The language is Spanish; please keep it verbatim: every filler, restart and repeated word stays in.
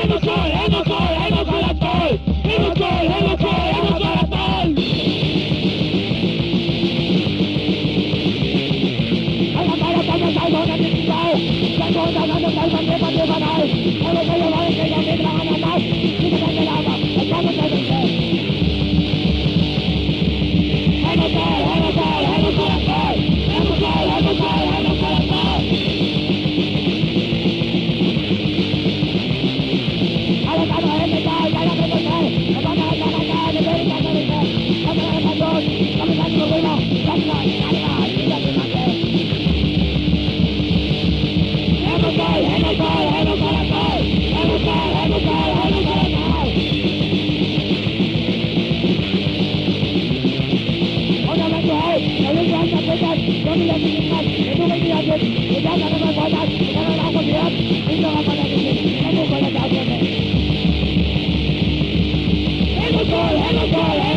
hemos gol, hemos gol, hemos gol al gol. Hemos gol, hemos gol, hemos gol al gol. A la cara estamos salvo en el principal. Salvo en la mano, salvo en el patio banal. Hemos que llevar el que ya me tragan a más. Y que se quedaba, estamos en el gol. Hemos gol, hemos gol, hemos gol al gol. Hemos gol, hemos gol, hemos gol al gol. A la cara de este gol, ya la que no sé. La mano de la cara, de ver y la que no sé. La cara de Pandor, la que no sé. La cara de Arriba, y la que no sé. Hemos gol, hemos gol, hemos gol al gol. Hemos gol, hemos gol, hemos gol al gol. Una vez que hay, el último año que hay, yo ni la dignidad, que tú me digas que ya no me botas, que ya no la hago mirar, y no va a poner que hemos gol al gol. Hemos gol, hemos gol,